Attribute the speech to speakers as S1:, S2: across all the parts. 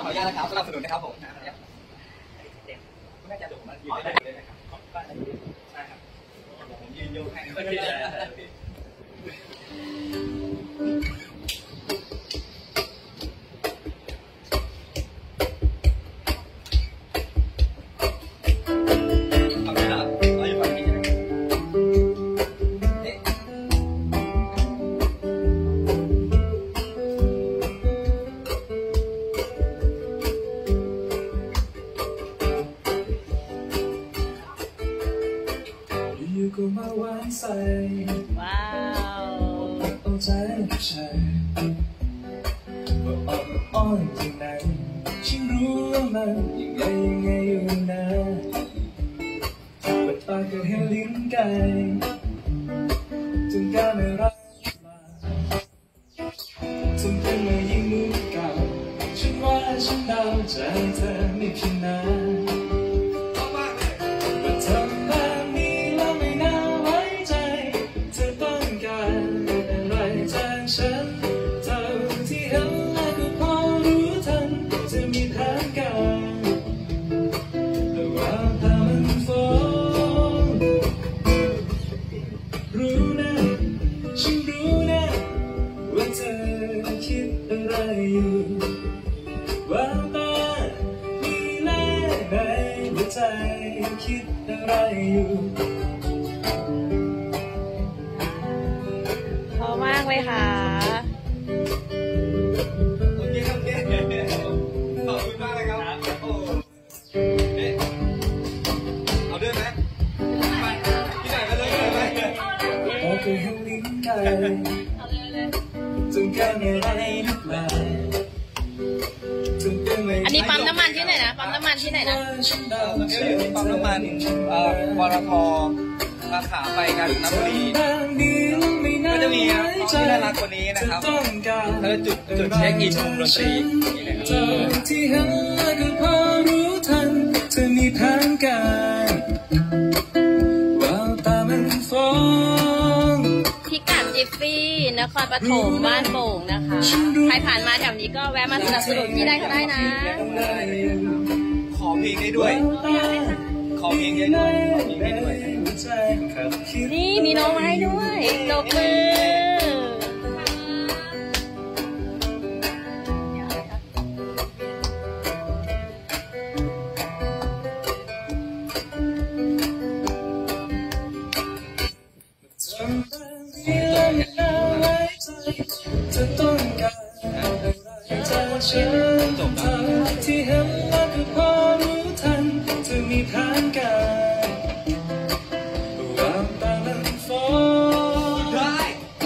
S1: ออนุญาตนะครับสนับสนุนนะครับผมน่าจะดุมันยืนได้เลยนะครับใช่ครับผมยืนโยกให้ก็ได้ก็มาหวานใส่ว้าวเอาใจใช่ว่าอ่อนที่ไหนฉันรู้ว่ามันยังไงอยู่นะเปิดปากก็เห็นลิ้นไก่จนการไม่รักมาจนเป็นมายิ่งมือเก่าฉันว่าฉันเดาใจเธอไม่ผิดนะฉันเท่าที่เห็นแล้วก็พอรู้ทันจะมีแผนการแต่ว่าตามันฟ้องรู้นะฉันรู้นะว่าเธอคิดอะไรอยู่ว่าตามีแน่ในหัวใจคิดอะไรอยู่
S2: พอมากเลยค่ะ
S1: โอเคครับขอบคุณมากเลยครับโอ้เอาด้วยไหมพี่ไหนมาเลยไหมโอเคให้ลิ้นไก่จนแค่ไม่ได้ลุกลาม
S2: อันนี้ปั๊มน้ำมันที่ไหนนะปั๊มน้ำมันที่ไหนนะ
S1: ตอนนี้อยู่ที่ปั๊มน้ำมันปตท.สาขาไปกาญจนบุรีก็จะมีที่น่ารักคนนี้นะครับแล้วจุดเช็คอินวงดนตรีที่เห็นแล้วก็พอรู้ทันเธอมีแผนการว่าตามันฟ้อง
S2: พิกัดจิฟฟี่นครปฐมบ้านโป่งนะคะใครผ่านมาแถวนี้ก็แวะมาสนับสนุนที่ได้ก็ได้นะ
S1: ขอเพลงได้ด้วยขอเพลงได้ด้วยขอเพลงได้ด้วย
S2: นี่มีน้องไม้ด้วยตบมือ
S1: จะต้องการอะไรจากฉันที่เห็นแล้วก็พอรู้ทันจะมีแผนการวางตามันฟ้องได้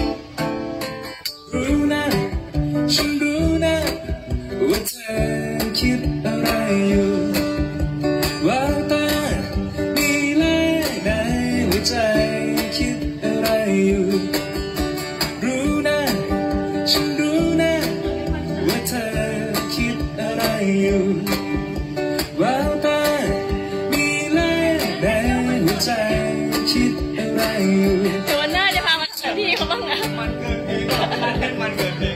S1: รู้นะฉันรู้นะว่าเธอคิดอะไรอยู่วางตามีแล่ในหัวใจคิดอะไรอยู่รู้นะฉันรู้นะว่าเธอคิดอะไรอยู่วางตามีแล่ในหัวใจคิดอะไรอยู่
S2: แต่วันหน้าจะพามาเจอพี่เขาบ้างนะ
S1: มันเกินเพลงมันเกินเพลง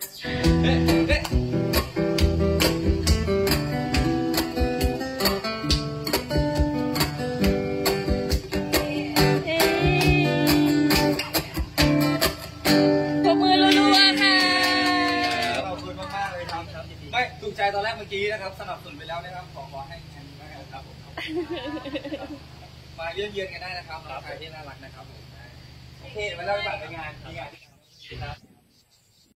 S1: ไม่ถูกใจตอนแรกเมื่อกี้นะครับสนับสนุนไปแล้วนะครับขอให้แข่งนะครับผมมาเยี่ยมกันได้นะครับใครที่น่ารักนะครับผมโอเคมาเล่าให้ฟังในงานมีงานที่ทำ